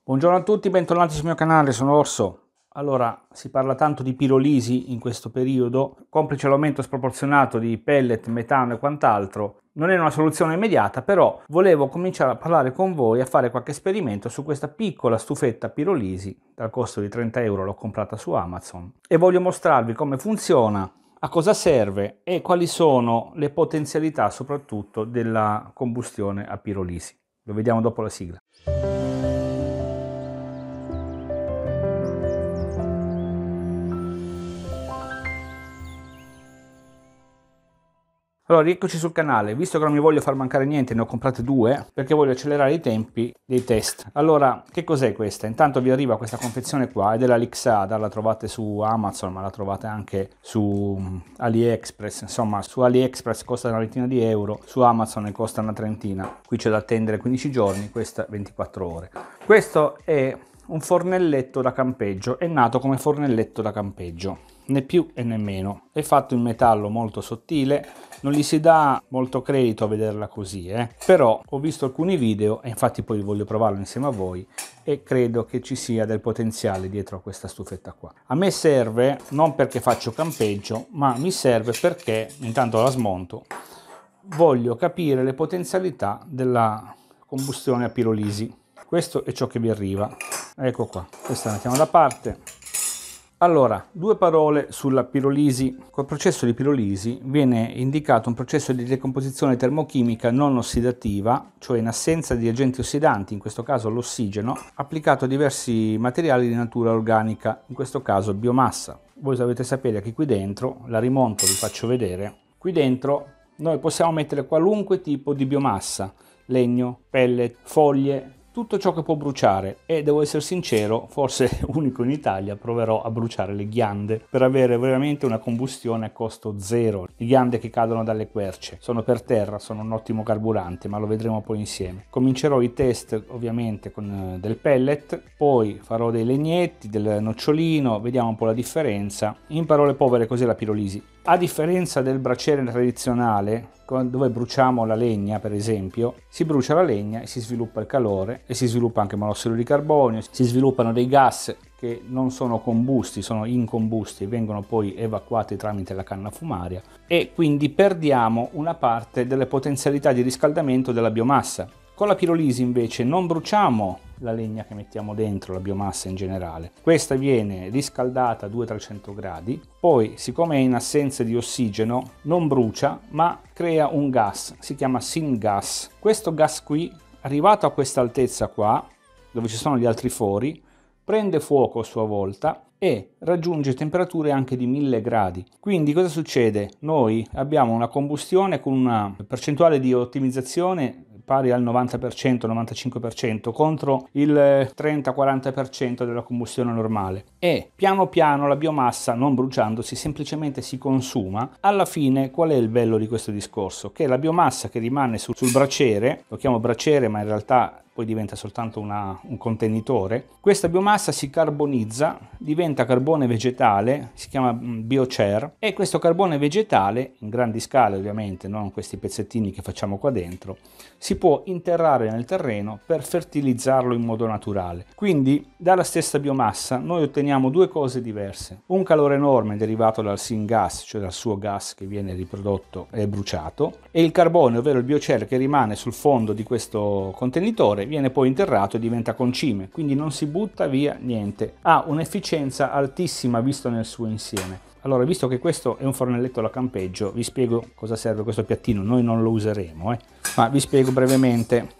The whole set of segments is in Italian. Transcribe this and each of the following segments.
Buongiorno a tutti, bentornati sul mio canale, sono Orso. Allora, si parla tanto di pirolisi in questo periodo, complice l'aumento sproporzionato di pellet, metano e quant'altro. Non è una soluzione immediata, però volevo cominciare a parlare con voi, a fare qualche esperimento su questa piccola stufetta pirolisi, dal costo di 30 euro l'ho comprata su Amazon, e voglio mostrarvi come funziona, a cosa serve e quali sono le potenzialità soprattutto della combustione a pirolisi. Lo vediamo dopo la sigla. Allora, rieccoci sul canale. Visto che non mi voglio far mancare niente, ne ho comprate due perché voglio accelerare i tempi dei test. Allora, che cos'è questa? Intanto vi arriva questa confezione qua, è della Lixada, la trovate su Amazon, ma la trovate anche su AliExpress. Insomma, su AliExpress costa una ventina di euro, su Amazon ne costa una trentina. Qui c'è da attendere 15 giorni, questa 24 ore. Questo è un fornelletto da campeggio, è nato come fornelletto da campeggio, né più e né meno. È fatto in metallo molto sottile, non gli si dà molto credito a vederla così, però ho visto alcuni video e infatti poi voglio provarlo insieme a voi e credo che ci sia del potenziale dietro a questa stufetta qua. A me serve non perché faccio campeggio, ma mi serve perché, intanto la smonto, voglio capire le potenzialità della combustione a pirolisi. Questo è ciò che vi arriva. Ecco qua, questa la mettiamo da parte. Allora, due parole sulla pirolisi. Col processo di pirolisi viene indicato un processo di decomposizione termochimica non ossidativa, cioè in assenza di agenti ossidanti, in questo caso l'ossigeno, applicato a diversi materiali di natura organica, in questo caso biomassa. Voi dovete sapere che qui dentro, la rimonto, vi faccio vedere, qui dentro noi possiamo mettere qualunque tipo di biomassa, legno, pellet, foglie, tutto ciò che può bruciare, e devo essere sincero, forse unico in Italia, proverò a bruciare le ghiande per avere veramente una combustione a costo zero. Le ghiande che cadono dalle querce sono per terra, sono un ottimo carburante, ma lo vedremo poi insieme. Comincerò i test ovviamente con del pellet, poi farò dei legnetti, del nocciolino, vediamo un po' la differenza. In parole povere, cos'è la pirolisi? A differenza del braciere tradizionale, dove bruciamo la legna per esempio, si brucia la legna e si sviluppa il calore e si sviluppa anche monossido di carbonio, si sviluppano dei gas che non sono combusti, sono incombusti e vengono poi evacuati tramite la canna fumaria, e quindi perdiamo una parte delle potenzialità di riscaldamento della biomassa. Con la pirolisi invece non bruciamo la legna che mettiamo dentro, la biomassa in generale. Questa viene riscaldata a 200-300 gradi, poi siccome è in assenza di ossigeno non brucia ma crea un gas, si chiama syngas. Questo gas qui, arrivato a questa altezza qua, dove ci sono gli altri fori, prende fuoco a sua volta e raggiunge temperature anche di 1000 gradi. Quindi cosa succede? Noi abbiamo una combustione con una percentuale di ottimizzazione pari al 90%, 95% contro il 30-40% della combustione normale, e piano piano la biomassa, non bruciandosi, semplicemente si consuma. Alla fine qual è il bello di questo discorso? Che la biomassa che rimane sul braciere, lo chiamo braciere ma in realtà poi diventa soltanto un contenitore, questa biomassa si carbonizza, diventa carbone vegetale, si chiama biochar, e questo carbone vegetale, in grandi scale ovviamente, non questi pezzettini che facciamo qua dentro, si può interrare nel terreno per fertilizzarlo in modo naturale. Quindi dalla stessa biomassa noi otteniamo due cose diverse: un calore enorme derivato dal syngas, cioè dal suo gas che viene riprodotto e bruciato, e il carbone, ovvero il biochar, che rimane sul fondo di questo contenitore, viene poi interrato e diventa concime, quindi non si butta via niente, ha un'efficienza altissima visto nel suo insieme. Allora, visto che questo è un fornelletto da campeggio, vi spiego cosa serve questo piattino. Noi non lo useremo, ma vi spiego brevemente.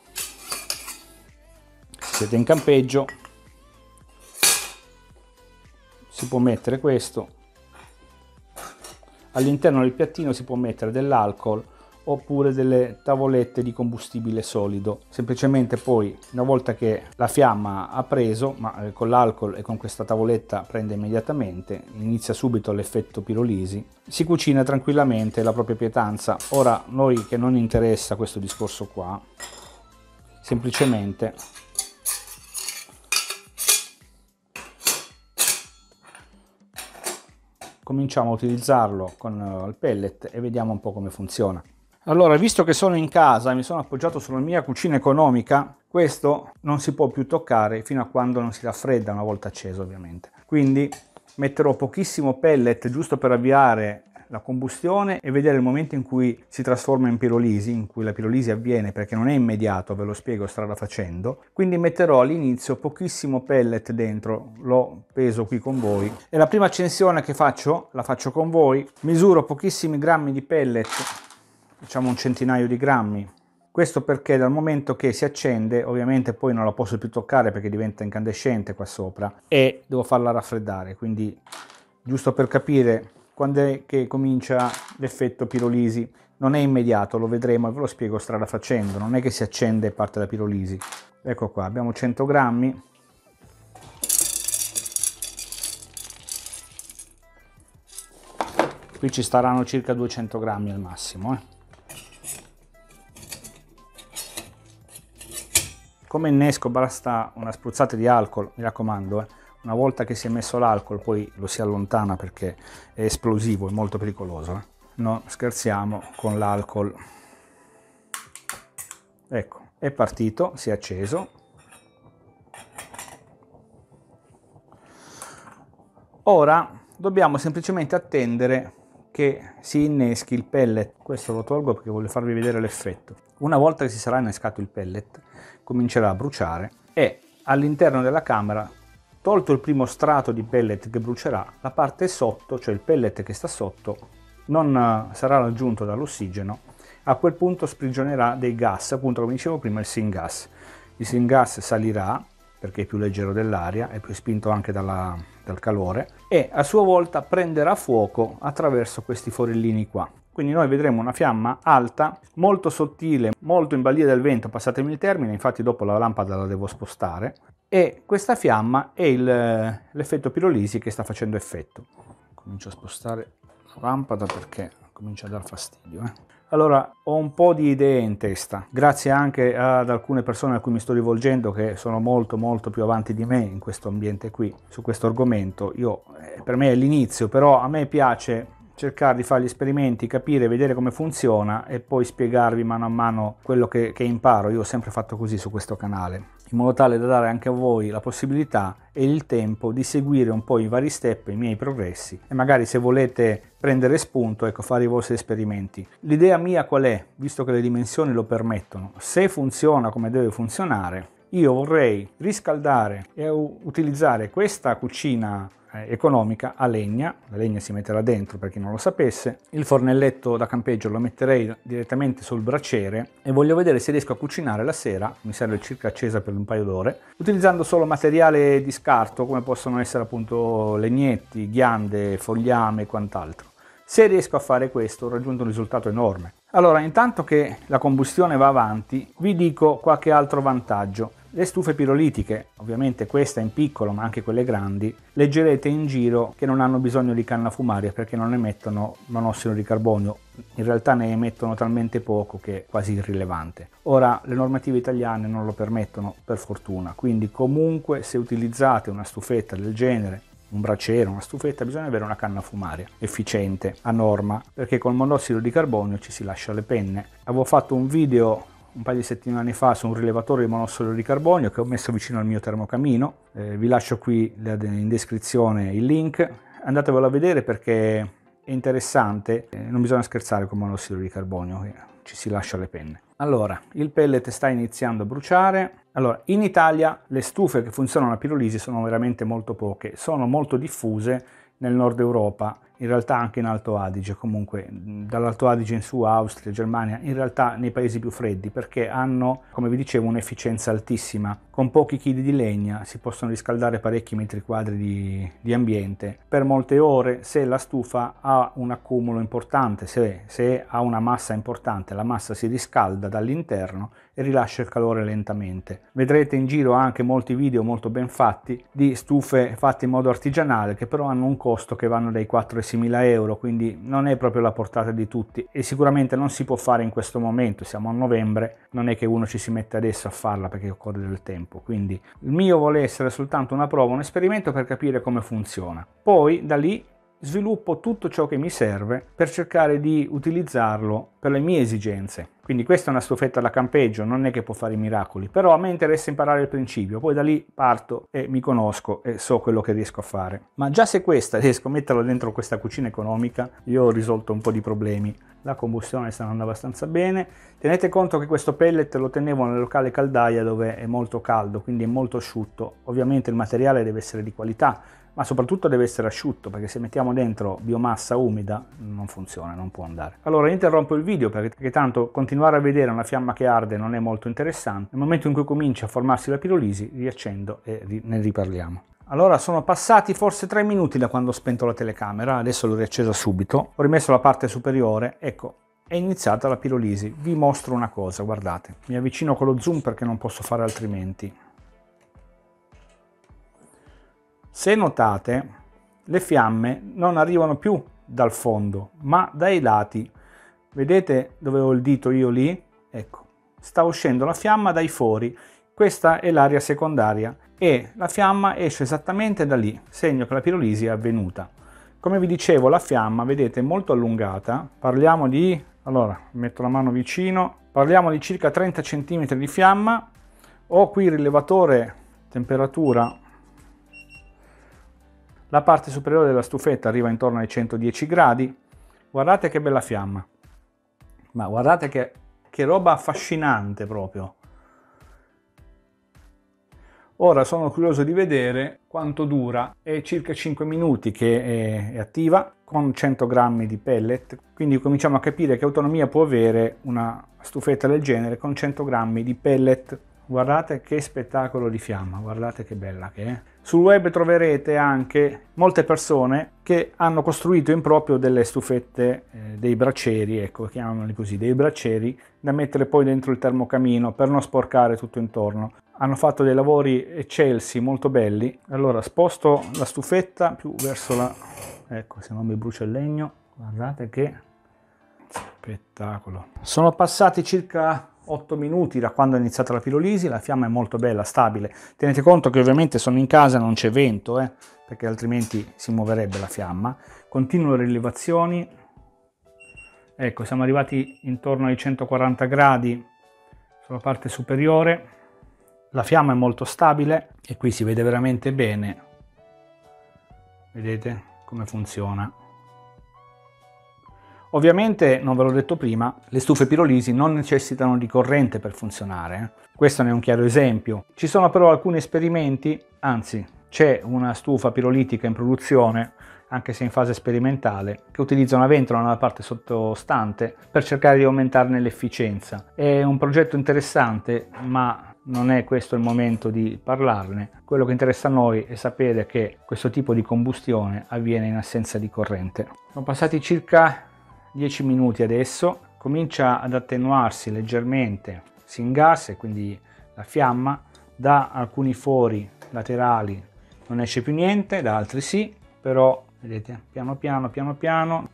Se siete in campeggio si può mettere questo, all'interno del piattino si può mettere dell'alcol oppure delle tavolette di combustibile solido. Semplicemente poi, una volta che la fiamma ha preso, ma con l'alcol e con questa tavoletta prende immediatamente, inizia subito l'effetto pirolisi, si cucina tranquillamente la propria pietanza. Ora, noi che non interessa questo discorso qua, semplicemente cominciamo a utilizzarlo con il pellet e vediamo un po' come funziona. Allora, visto che sono in casa e mi sono appoggiato sulla mia cucina economica, Questo non si può più toccare fino a quando non si raffredda, una volta acceso ovviamente. Quindi metterò pochissimo pellet giusto per avviare la combustione e vedere il momento in cui si trasforma in pirolisi, in cui la pirolisi avviene, perché non è immediato, ve lo spiego strada facendo. Quindi metterò all'inizio pochissimo pellet dentro, lo peso qui con voi, e la prima accensione che faccio, la faccio con voi, misuro pochissimi grammi di pellet, diciamo un centinaio di grammi. Questo perché dal momento che si accende, ovviamente poi non la posso più toccare perché diventa incandescente qua sopra e devo farla raffreddare, quindi giusto per capire quando è che comincia l'effetto pirolisi. Non è immediato, lo vedremo e ve lo spiego strada facendo, non è che si accende e parte la pirolisi. Ecco qua, abbiamo 100 grammi. Qui ci staranno circa 200 grammi al massimo. Come innesco basta una spruzzata di alcol, mi raccomando, una volta che si è messo l'alcol poi lo si allontana perché è esplosivo, è molto pericoloso. Non scherziamo con l'alcol. Ecco, è partito, si è acceso. Ora dobbiamo semplicemente attendere che si inneschi il pellet. Questo lo tolgo perché voglio farvi vedere l'effetto. Una volta che si sarà innescato il pellet, comincerà a bruciare e all'interno della camera, tolto il primo strato di pellet che brucerà, la parte sotto, cioè il pellet che sta sotto, non sarà raggiunto dall'ossigeno. A quel punto sprigionerà dei gas, appunto come dicevo prima il syngas. Il syngas salirà perché è più leggero dell'aria, è più spinto anche dal calore, e a sua volta prenderà fuoco attraverso questi forellini qua. Quindi noi vedremo una fiamma alta, molto sottile, molto in balia del vento, passatemi il termine, infatti dopo la lampada la devo spostare, e questa fiamma è l'effetto pirolisi che sta facendo effetto. Comincio a spostare la lampada perché comincia a dar fastidio. Allora, ho un po' di idee in testa, grazie anche ad alcune persone a cui mi sto rivolgendo che sono molto più avanti di me in questo ambiente qui, su questo argomento. Per me è l'inizio, però a me piace cercare di fare gli esperimenti, capire, vedere come funziona e poi spiegarvi mano a mano quello che imparo. Io ho sempre fatto così su questo canale, in modo tale da dare anche a voi la possibilità e il tempo di seguire un po' i vari step, i miei progressi, e magari se volete prendere spunto, ecco, fare i vostri esperimenti. L'idea mia qual è? Visto che le dimensioni lo permettono, se funziona come deve funzionare, io vorrei riscaldare e utilizzare questa cucina economica a legna. La legna si metterà dentro per chi non lo sapesse. Il fornelletto da campeggio lo metterei direttamente sul braciere e voglio vedere se riesco a cucinare la sera, mi serve circa accesa per un paio d'ore, utilizzando solo materiale di scarto come possono essere appunto legnetti, ghiande, fogliame e quant'altro. Se riesco a fare questo ho raggiunto un risultato enorme. Allora, intanto che la combustione va avanti, vi dico qualche altro vantaggio. Le stufe pirolitiche, ovviamente questa in piccolo ma anche quelle grandi, leggerete in giro che non hanno bisogno di canna fumaria perché non emettono monossido di carbonio, in realtà ne emettono talmente poco che è quasi irrilevante. Ora le normative italiane non lo permettono per fortuna, quindi comunque se utilizzate una stufetta del genere, un braciere, una stufetta, bisogna avere una canna fumaria efficiente, a norma, perché col monossido di carbonio ci si lascia le penne. Avevo fatto un video un paio di settimane fa su un rilevatore di monossido di carbonio che ho messo vicino al mio termocamino, vi lascio qui in descrizione il link, andatevelo a vedere perché è interessante, non bisogna scherzare con il monossido di carbonio, ci si lascia le penne. Allora, il pellet sta iniziando a bruciare. Allora, in Italia le stufe che funzionano a pirolisi sono veramente molto poche, sono molto diffuse nel nord Europa, in realtà anche in Alto Adige, comunque dall'Alto Adige in su, Austria, Germania, in realtà nei paesi più freddi, perché hanno, come vi dicevo, un'efficienza altissima. Con pochi chili di legna si possono riscaldare parecchi metri quadri di ambiente per molte ore se la stufa ha un accumulo importante, se ha una massa importante, la massa si riscalda dall'interno e rilascia il calore lentamente. Vedrete in giro anche molti video molto ben fatti di stufe fatte in modo artigianale che però hanno un costo che vanno dai 4 ai 6.000 euro, quindi non è proprio la portata di tutti e sicuramente non si può fare in questo momento, siamo a novembre, non è che uno ci si mette adesso a farla perché occorre del tempo, quindi il mio vuole essere soltanto una prova, un esperimento per capire come funziona. Poi da lì sviluppo tutto ciò che mi serve per cercare di utilizzarlo per le mie esigenze. Quindi questa è una stufetta da campeggio, non è che può fare i miracoli, però a me interessa imparare il principio, poi da lì parto e mi conosco e so quello che riesco a fare. Ma già se questa riesco a metterla dentro questa cucina economica, io ho risolto un po' di problemi. La combustione sta andando abbastanza bene. Tenete conto che questo pellet lo tenevo nel locale caldaia dove è molto caldo, quindi è molto asciutto. Ovviamente il materiale deve essere di qualità, ma soprattutto deve essere asciutto, perché se mettiamo dentro biomassa umida non funziona, non può andare. Allora interrompo il video perché tanto continuare a vedere una fiamma che arde non è molto interessante. Nel momento in cui comincia a formarsi la pirolisi riaccendo e ne riparliamo. Allora sono passati forse 3 minuti da quando ho spento la telecamera, adesso l'ho riaccesa subito, ho rimesso la parte superiore, ecco, è iniziata la pirolisi. Vi mostro una cosa, guardate, mi avvicino con lo zoom perché non posso fare altrimenti. Se notate, le fiamme non arrivano più dal fondo, ma dai lati. Vedete dove ho il dito io lì? Ecco, sta uscendo la fiamma dai fori. Questa è l'area secondaria e la fiamma esce esattamente da lì, segno che la pirolisi è avvenuta. Come vi dicevo, la fiamma, vedete, è molto allungata. Parliamo di, allora, metto la mano vicino, parliamo di circa 30 cm di fiamma. Ho qui il rilevatore temperatura. La parte superiore della stufetta arriva intorno ai 110 gradi. Guardate che bella fiamma. Ma guardate che roba affascinante proprio. Ora sono curioso di vedere quanto dura. È circa 5 minuti che è attiva con 100 grammi di pellet. Quindi cominciamo a capire che autonomia può avere una stufetta del genere con 100 grammi di pellet. Guardate che spettacolo di fiamma, guardate che bella che è. Sul web troverete anche molte persone che hanno costruito in proprio delle stufette, dei bracieri, ecco, chiamamoli così, dei bracieri da mettere poi dentro il termocamino per non sporcare tutto intorno. Hanno fatto dei lavori eccelsi, molto belli. Allora sposto la stufetta più verso la... ecco, se non mi brucia il legno, guardate che spettacolo. Sono passati circa 8 minuti da quando è iniziata la pirolisi, la fiamma è molto bella, stabile. Tenete conto che ovviamente sono in casa, non c'è vento, perché altrimenti si muoverebbe la fiamma. Continuo le rilevazioni. Ecco, siamo arrivati intorno ai 140 gradi sulla parte superiore. La fiamma è molto stabile e qui si vede veramente bene. Vedete come funziona. Ovviamente, non ve l'ho detto prima, le stufe pirolisi non necessitano di corrente per funzionare. Questo ne è un chiaro esempio. Ci sono però alcuni esperimenti, anzi c'è una stufa pirolitica in produzione, anche se in fase sperimentale, che utilizza una ventola nella parte sottostante per cercare di aumentarne l'efficienza. È un progetto interessante, ma non è questo il momento di parlarne. Quello che interessa a noi è sapere che questo tipo di combustione avviene in assenza di corrente. Sono passati circa 10 minuti adesso, comincia ad attenuarsi leggermente, si ingassa e quindi la fiamma, da alcuni fori laterali non esce più niente, da altri sì, però vedete piano piano,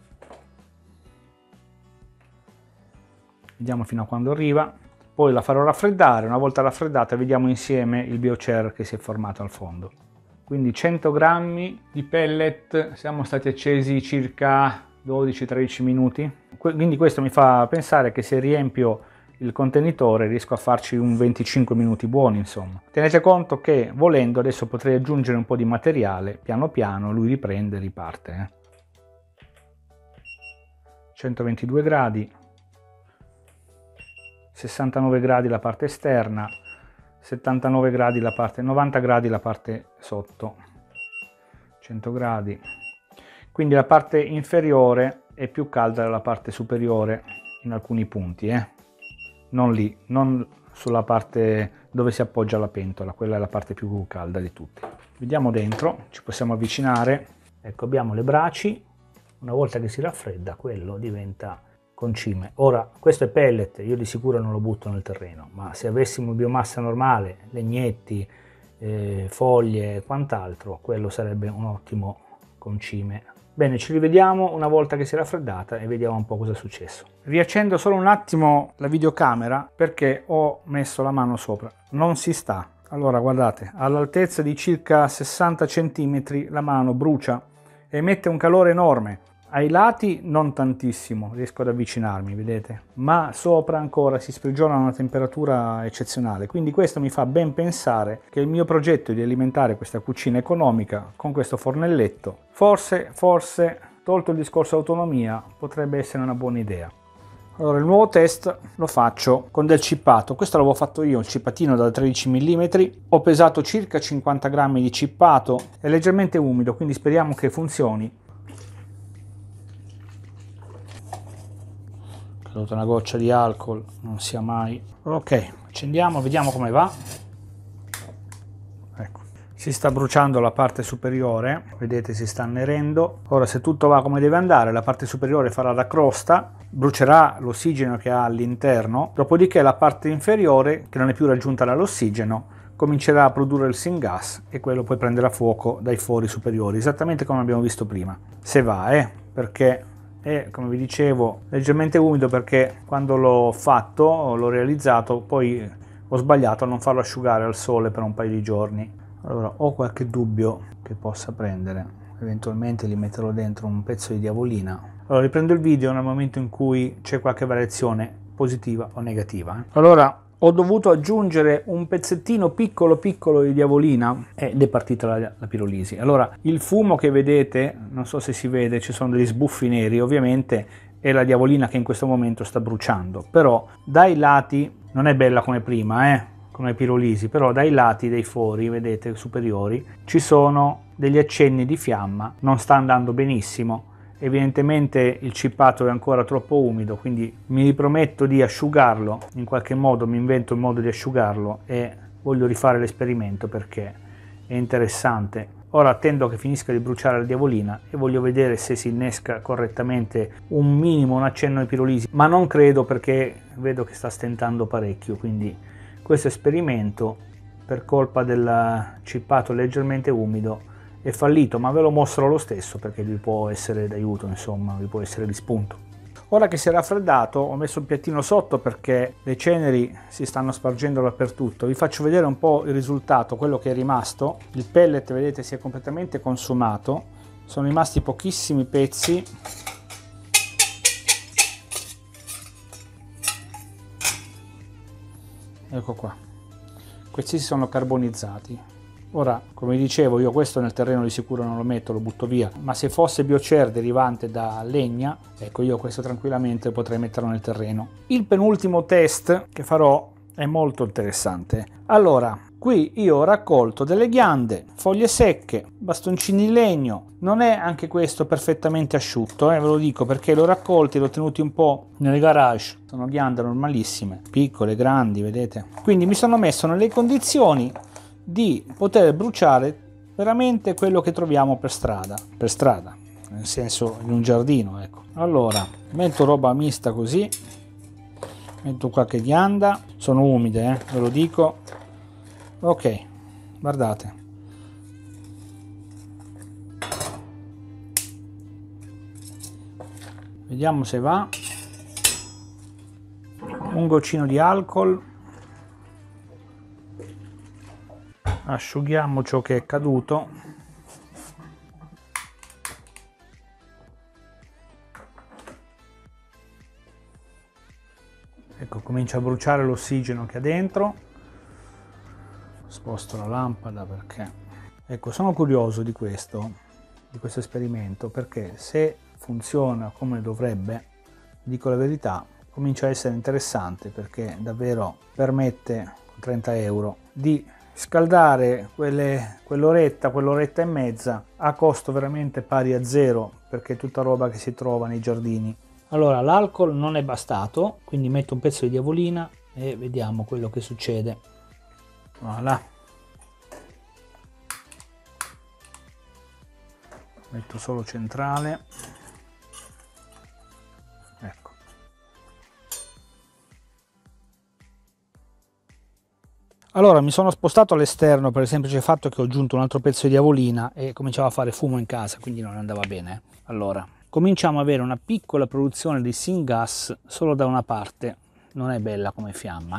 vediamo fino a quando arriva, poi la farò raffreddare, una volta raffreddata vediamo insieme il biochar che si è formato al fondo. Quindi 100 grammi di pellet, siamo stati accesi circa 12-13 minuti, quindi questo mi fa pensare che se riempio il contenitore riesco a farci un 25 minuti buoni, insomma. Tenete conto che volendo adesso potrei aggiungere un po' di materiale, piano piano lui riprende e riparte. 122 gradi, 69 gradi la parte esterna, 79 gradi la parte, 90 gradi la parte sotto, 100 gradi. Quindi la parte inferiore è più calda della parte superiore in alcuni punti, non lì, non sulla parte dove si appoggia la pentola, quella è la parte più calda di tutte. Vediamo dentro, ci possiamo avvicinare. Ecco, abbiamo le braci, una volta che si raffredda quello diventa concime. Ora, questo è pellet, io di sicuro non lo butto nel terreno, ma se avessimo biomassa normale, legnetti, foglie e quant'altro, quello sarebbe un ottimo concime. Bene, ci rivediamo una volta che si è raffreddata e vediamo un po' cosa è successo. Riaccendo solo un attimo la videocamera perché ho messo la mano sopra. Non si sta. Allora, guardate, all'altezza di circa 60 cm la mano brucia emette un calore enorme. Ai lati non tantissimo, riesco ad avvicinarmi, vedete? Ma sopra ancora si sprigiona una temperatura eccezionale, quindi questo mi fa ben pensare che il mio progetto di alimentare questa cucina economica con questo fornelletto, forse, tolto il discorso autonomia, potrebbe essere una buona idea. Allora, il nuovo test lo faccio con del cippato. Questo l'avevo fatto io, il cippatino da 13 mm. Ho pesato circa 50 grammi di cippato, è leggermente umido, quindi speriamo che funzioni. Ho caduta una goccia di alcol, non sia mai. Ok, accendiamo, vediamo come va. Ecco, si sta bruciando la parte superiore, vedete, si sta annerendo. Ora, se tutto va come deve andare, la parte superiore farà da crosta, brucerà l'ossigeno che ha all'interno, dopodiché la parte inferiore, che non è più raggiunta dall'ossigeno, comincerà a produrre il syngas e quello poi prenderà fuoco dai fori superiori, esattamente come abbiamo visto prima. Se va, perché è, come vi dicevo, leggermente umido, perché quando l'ho fatto, l'ho realizzato, poi ho sbagliato a non farlo asciugare al sole per un paio di giorni. Allora, ho qualche dubbio che possa prendere, eventualmente gli metterò dentro un pezzo di diavolina. Allora, riprendo il video nel momento in cui c'è qualche variazione positiva o negativa. Allora, ho dovuto aggiungere un pezzettino piccolo di diavolina ed è partita la pirolisi. Allora, il fumo che vedete, non so se si vede, ci sono degli sbuffi neri, ovviamente è la diavolina che in questo momento sta bruciando, però dai lati, non è bella come prima, come pirolisi, però dai lati dei fori, vedete, superiori, ci sono degli accenni di fiamma, non sta andando benissimo. Evidentemente il cippato è ancora troppo umido, quindi mi riprometto di asciugarlo, in qualche modo mi invento il modo di asciugarlo e voglio rifare l'esperimento perché è interessante. Ora attendo che finisca di bruciare la diavolina e voglio vedere se si innesca correttamente un minimo, un accenno di pirolisi, ma non credo, perché vedo che sta stentando parecchio, quindi questo esperimento, per colpa del cippato leggermente umido, è fallito, ma ve lo mostro lo stesso perché vi può essere d'aiuto, insomma, vi può essere di spunto. Ora che si è raffreddato, ho messo il piattino sotto perché le ceneri si stanno spargendo dappertutto. Vi faccio vedere un po' il risultato, quello che è rimasto. Il pellet, vedete, si è completamente consumato, sono rimasti pochissimi pezzi. Ecco qua, questi si sono carbonizzati. Ora, come dicevo, io questo nel terreno di sicuro non lo metto, lo butto via, ma se fosse biocer derivante da legna, ecco, io questo tranquillamente potrei metterlo nel terreno. Il penultimo test che farò è molto interessante. Allora, qui io ho raccolto delle ghiande, foglie secche, bastoncini di legno. Non è anche questo perfettamente asciutto, ve lo dico, perché l'ho raccolti, l'ho tenuti un po' nel garage. Sono ghiande normalissime, piccole, grandi, vedete? Quindi mi sono messo nelle condizioni di poter bruciare veramente quello che troviamo per strada, nel senso in un giardino, ecco. Allora, metto roba mista così, metto qualche ghianda, sono umide, ve lo dico. Ok, guardate. Vediamo se va. Un goccino di alcol. Asciughiamo ciò che è caduto. Ecco, comincia a bruciare l'ossigeno che ha dentro. Sposto la lampada perché, ecco, sono curioso di questo esperimento, perché se funziona come dovrebbe, dico la verità, comincia a essere interessante, perché davvero permette, con 30 euro, di scaldare quell'oretta e mezza a costo veramente pari a zero, perché è tutta roba che si trova nei giardini. Allora, l'alcol non è bastato, quindi metto un pezzo di diavolina e vediamo quello che succede. Voilà. Metto solo centrale. Ecco. Allora, mi sono spostato all'esterno per il semplice fatto che ho aggiunto un altro pezzo di diavolina e cominciava a fare fumo in casa, quindi non andava bene. Allora, cominciamo ad avere una piccola produzione di syngas solo da una parte. Non è bella come fiamma,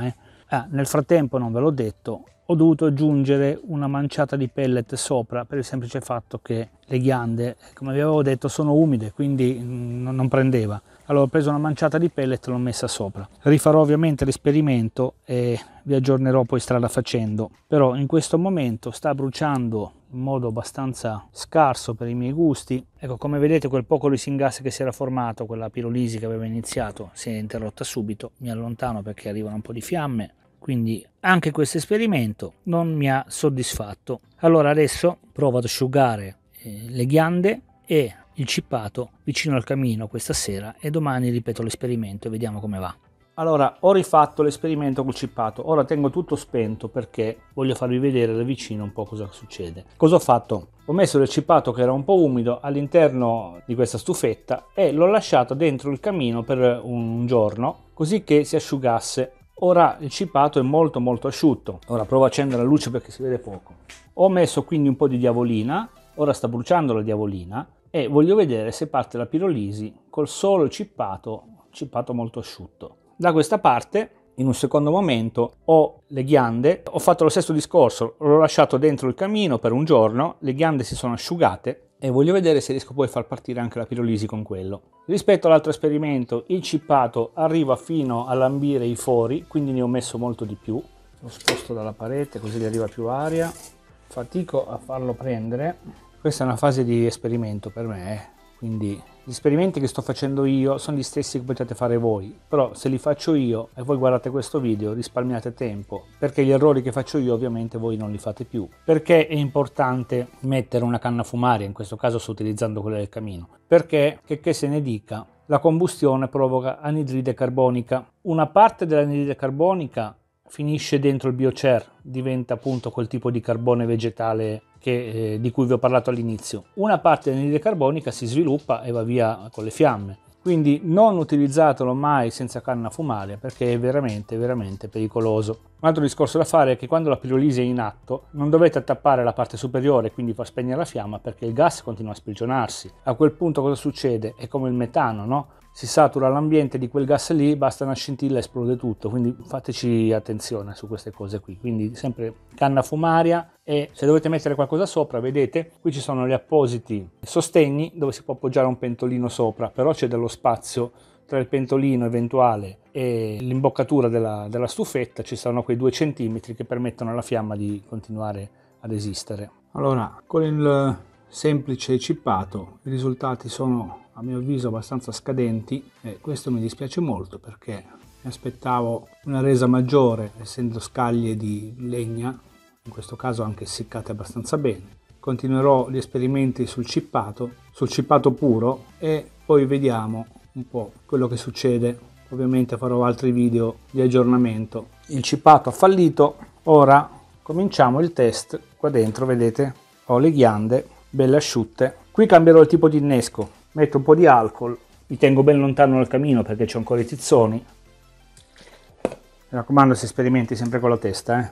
Nel frattempo, non ve l'ho detto, ho dovuto aggiungere una manciata di pellet sopra per il semplice fatto che le ghiande, come vi avevo detto, sono umide, quindi non prendeva. Allora ho preso una manciata di pellet e l'ho messa sopra. Rifarò ovviamente l'esperimento e vi aggiornerò poi strada facendo, però in questo momento sta bruciando in modo abbastanza scarso per i miei gusti. Ecco, come vedete, quel poco di syngas che si era formato, quella pirolisi che aveva iniziato, si è interrotta subito. Mi allontano perché arrivano un po' di fiamme, quindi anche questo esperimento non mi ha soddisfatto. Allora adesso provo ad asciugare le ghiande e il cippato vicino al camino questa sera e domani ripeto l'esperimento e vediamo come va. Allora, ho rifatto l'esperimento col cippato, ora tengo tutto spento perché voglio farvi vedere da vicino un po' cosa succede. Cosa ho fatto? Ho messo del cippato che era un po' umido all'interno di questa stufetta e l'ho lasciato dentro il camino per un giorno così che si asciugasse. Ora il cippato è molto asciutto. Ora provo a accendere la luce perché si vede poco. Ho messo quindi un po' di diavolina, ora sta bruciando la diavolina e voglio vedere se parte la pirolisi col solo cippato molto asciutto. Da questa parte, in un secondo momento, ho le ghiande, ho fatto lo stesso discorso, l'ho lasciato dentro il camino per un giorno, le ghiande si sono asciugate e voglio vedere se riesco poi a far partire anche la pirolisi con quello. Rispetto all'altro esperimento, il cippato arriva fino a lambire i fori, quindi ne ho messo molto di più. Lo sposto dalla parete così gli arriva più aria. Fatico a farlo prendere. Questa è una fase di esperimento per me, quindi gli esperimenti che sto facendo io sono gli stessi che potete fare voi, però se li faccio io e voi guardate questo video risparmiate tempo, perché gli errori che faccio io ovviamente voi non li fate più. Perché è importante mettere una canna fumaria, in questo caso sto utilizzando quella del camino? Perché, che se ne dica, la combustione provoca anidride carbonica. Una parte dell'anidride carbonica finisce dentro il biocer, diventa appunto quel tipo di carbone vegetale di cui vi ho parlato all'inizio. Una parte dell'anidride carbonica si sviluppa e va via con le fiamme. Quindi non utilizzatelo mai senza canna fumaria perché è veramente pericoloso. Un altro discorso da fare è che quando la pirolisi è in atto non dovete tappare la parte superiore, quindi far spegnere la fiamma, perché il gas continua a sprigionarsi. A quel punto cosa succede? È come il metano, no? Si satura l'ambiente di quel gas lì, basta una scintilla e esplode tutto, quindi fateci attenzione su queste cose qui. Quindi sempre canna fumaria e se dovete mettere qualcosa sopra, vedete, qui ci sono gli appositi sostegni dove si può appoggiare un pentolino sopra, però c'è dello spazio tra il pentolino eventuale e l'imboccatura della stufetta, ci sono quei 2 centimetri che permettono alla fiamma di continuare ad esistere. Allora, con il semplice cippato i risultati sono a mio avviso abbastanza scadenti e questo mi dispiace molto perché mi aspettavo una resa maggiore essendo scaglie di legna, in questo caso anche essiccate abbastanza bene. Continuerò gli esperimenti sul cippato puro e poi vediamo un po' quello che succede. Ovviamente farò altri video di aggiornamento. Il cippato ha fallito, ora cominciamo il test. Qua dentro vedete ho le ghiande belle asciutte. Qui cambierò il tipo di innesco. Metto un po' di alcol, mi tengo ben lontano dal camino perché c'ho ancora i tizzoni. Mi raccomando, si sperimenti sempre con la testa.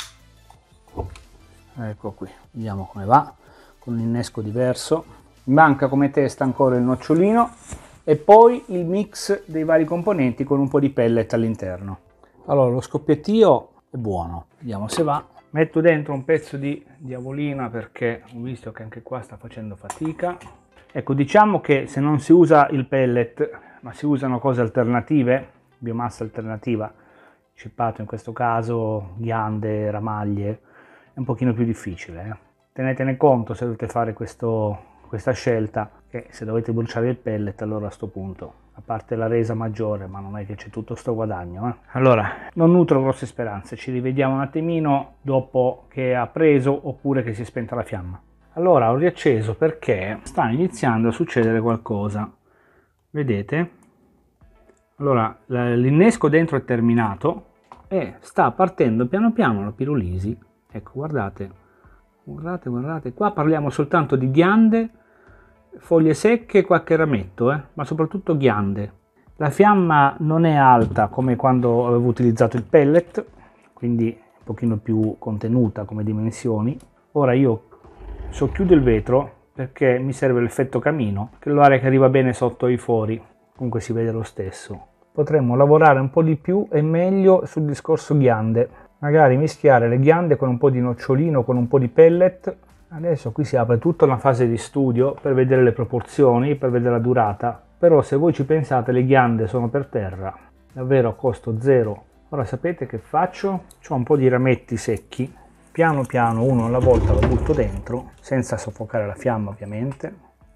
Ecco qui, vediamo come va, con un innesco diverso. Mi manca come testa ancora il nocciolino e poi il mix dei vari componenti con un po' di pellet all'interno. Allora, lo scoppiettio è buono, vediamo se va. Metto dentro un pezzo di diavolina perché ho visto che anche qua sta facendo fatica. Ecco, diciamo che se non si usa il pellet, ma si usano cose alternative, biomassa alternativa, cippato in questo caso, ghiande, ramaglie, è un pochino più difficile. Tenetene conto se dovete fare questa scelta, che se dovete bruciare il pellet, allora a sto punto, a parte la resa maggiore, ma non è che c'è tutto sto guadagno. Allora, non nutro grosse speranze, ci rivediamo un attimino dopo che ha preso oppure che si è spenta la fiamma. Allora ho riacceso perché sta iniziando a succedere qualcosa, vedete? Allora l'innesco dentro è terminato e sta partendo piano piano la pirolisi. Ecco, guardate, qua parliamo soltanto di ghiande, foglie secche e qualche rametto, ma soprattutto ghiande. La fiamma non è alta come quando avevo utilizzato il pellet, quindi un pochino più contenuta come dimensioni. Ora io socchiudo il vetro perché mi serve l'effetto camino, che l'aria che arriva bene sotto i fori, comunque si vede lo stesso. potremmo lavorare un po' di più e meglio sul discorso ghiande, magari mischiare le ghiande con un po' di nocciolino, con un po' di pellet. Adesso qui si apre tutta una fase di studio per vedere le proporzioni, per vedere la durata, però se voi ci pensate le ghiande sono per terra, davvero a costo zero. Ora sapete che faccio? C'ho un po' di rametti secchi, piano piano uno alla volta lo butto dentro, senza soffocare la fiamma ovviamente.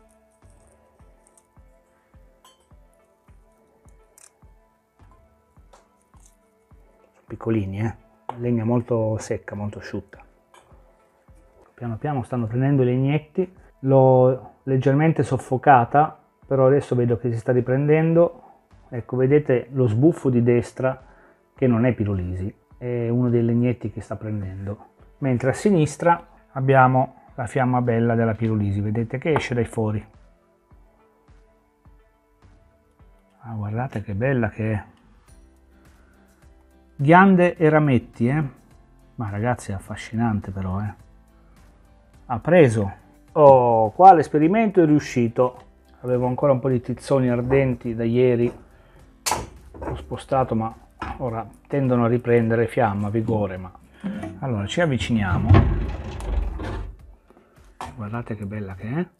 Sono piccolini, legna molto secca, molto asciutta. Piano piano stanno prendendo i legnetti, l'ho leggermente soffocata, però adesso vedo che si sta riprendendo. Ecco, vedete lo sbuffo di destra che non è pirolisi, è uno dei legnetti che sta prendendo, mentre a sinistra abbiamo la fiamma bella della pirolisi, vedete che esce dai fori. Ah, guardate che bella che è. Ghiande e rametti, ma ragazzi è affascinante però, ha preso. Oh, qua l'esperimento è riuscito. Avevo ancora un po' di tizzoni ardenti da ieri, ho spostato, ma ora tendono a riprendere fiamma, vigore. Ma allora ci avviciniamo, guardate che bella che è.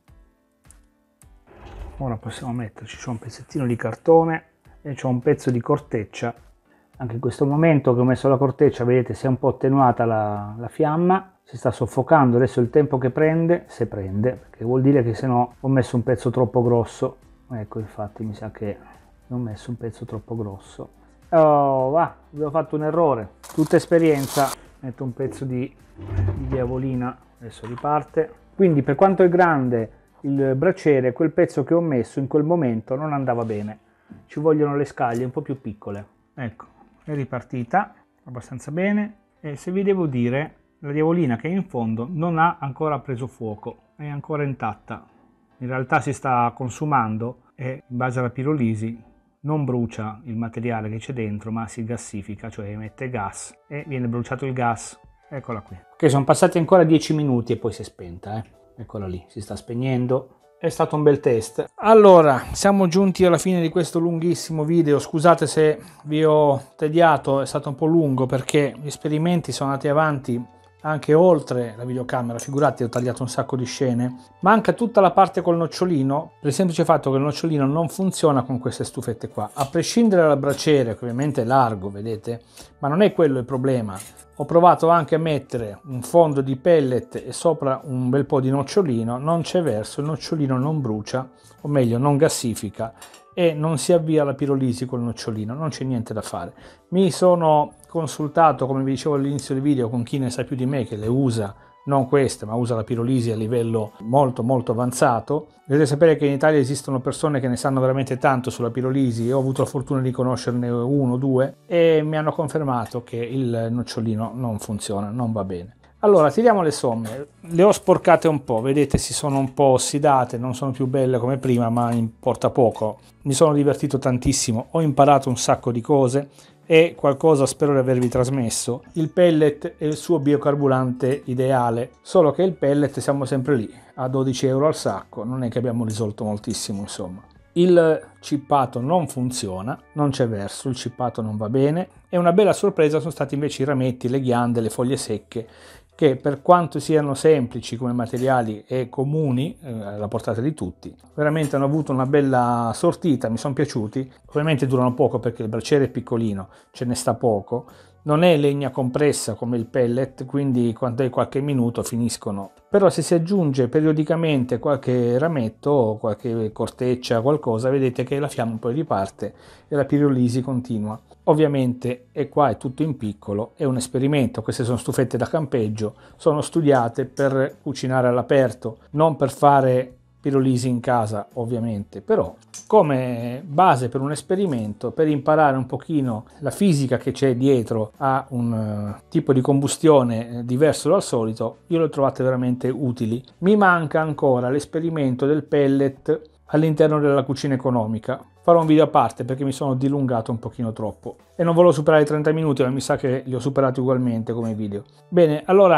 Ora possiamo metterci, c'è un pezzettino di cartone e c'è un pezzo di corteccia. Anche in questo momento che ho messo la corteccia, vedete, si è un po' attenuata la fiamma, si sta soffocando. Adesso il tempo che prende, se prende, perché vuol dire che se no ho messo un pezzo troppo grosso. Ecco, infatti mi sa che ho messo un pezzo troppo grosso. Oh, va, avevo fatto un errore. Tutta esperienza. Metto un pezzo di diavolina, adesso riparte. Quindi per quanto è grande il braciere, quel pezzo che ho messo in quel momento non andava bene. Ci vogliono le scaglie un po' più piccole. Ecco, è ripartita abbastanza bene. E se vi devo dire, la diavolina che è in fondo non ha ancora preso fuoco, è ancora intatta. In realtà si sta consumando e in base alla pirolisi non brucia il materiale che c'è dentro, ma si gassifica, cioè emette gas e viene bruciato il gas. Eccola qui. Ok, sono passati ancora 10 minuti e poi si è spenta, Eccola lì, si sta spegnendo. È stato un bel test. Allora, siamo giunti alla fine di questo lunghissimo video. Scusate se vi ho tediato, è stato un po' lungo perché gli esperimenti sono andati avanti anche oltre la videocamera. Figurati, ho tagliato un sacco di scene. Manca tutta la parte col nocciolino, per il semplice fatto che il nocciolino non funziona con queste stufette qua. A prescindere dal braciere, che ovviamente è largo, vedete, ma non è quello il problema. Ho provato anche a mettere un fondo di pellet e sopra un bel po' di nocciolino, non c'è verso, il nocciolino non brucia, o meglio non gassifica, e non si avvia la pirolisi col nocciolino, non c'è niente da fare. Mi sono consultato, come vi dicevo all'inizio del video, con chi ne sa più di me, che le usa, non queste, ma usa la pirolisi a livello molto avanzato. Dovete sapere che in Italia esistono persone che ne sanno veramente tanto sulla pirolisi, ho avuto la fortuna di conoscerne uno o due e mi hanno confermato che il nocciolino non funziona, non va bene. Allora, tiriamo le somme. Le ho sporcate un po', vedete, si sono un po' ossidate, non sono più belle come prima, ma importa poco. Mi sono divertito tantissimo, ho imparato un sacco di cose e qualcosa spero di avervi trasmesso. Il pellet è il suo biocarburante ideale, solo che il pellet siamo sempre lì, a 12 euro al sacco, non è che abbiamo risolto moltissimo, insomma. Il cippato non funziona, non c'è verso, il cippato non va bene, e una bella sorpresa sono stati invece i rametti, le ghiande, le foglie secche, che per quanto siano semplici come materiali e comuni, alla portata di tutti, veramente hanno avuto una bella sortita, mi sono piaciuti. Ovviamente durano poco perché il braciere è piccolino, ce ne sta poco, non è legna compressa come il pellet, quindi quando è qualche minuto finiscono. Però se si aggiunge periodicamente qualche rametto, qualche corteccia, qualcosa, vedete che la fiamma poi riparte e la pirolisi continua. Ovviamente, e qua è tutto in piccolo, è un esperimento, queste sono stufette da campeggio, sono studiate per cucinare all'aperto, non per fare pirolisi in casa ovviamente, però come base per un esperimento, per imparare un pochino la fisica che c'è dietro a un tipo di combustione diverso dal solito, io le ho trovate veramente utili. Mi manca ancora l'esperimento del pellet all'interno della cucina economica. Farò un video a parte perché mi sono dilungato un pochino troppo e non volevo superare i 30 minuti, ma mi sa che li ho superati ugualmente come video. Bene, allora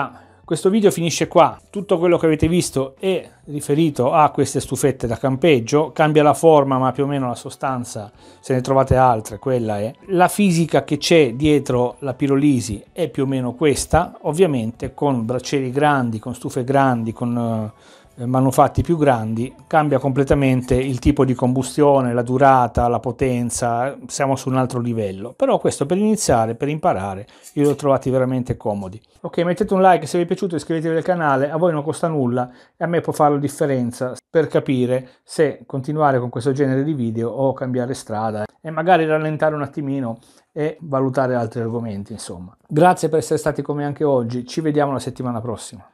Questo video finisce qua. Tutto quello che avete visto è riferito a queste stufette da campeggio, cambia la forma ma più o meno la sostanza, se ne trovate altre, quella è. La fisica che c'è dietro la pirolisi è più o meno questa, ovviamente con braccieri grandi, con stufe grandi, con manufatti più grandi, cambia completamente il tipo di combustione, la durata, la potenza, siamo su un altro livello. Però questo per iniziare, per imparare, io li ho trovati veramente comodi. Ok, mettete un like se vi è piaciuto, iscrivetevi al canale, a voi non costa nulla e a me può fare la differenza per capire se continuare con questo genere di video o cambiare strada e magari rallentare un attimino e valutare altri argomenti, insomma. Grazie per essere stati con me anche oggi, ci vediamo la settimana prossima.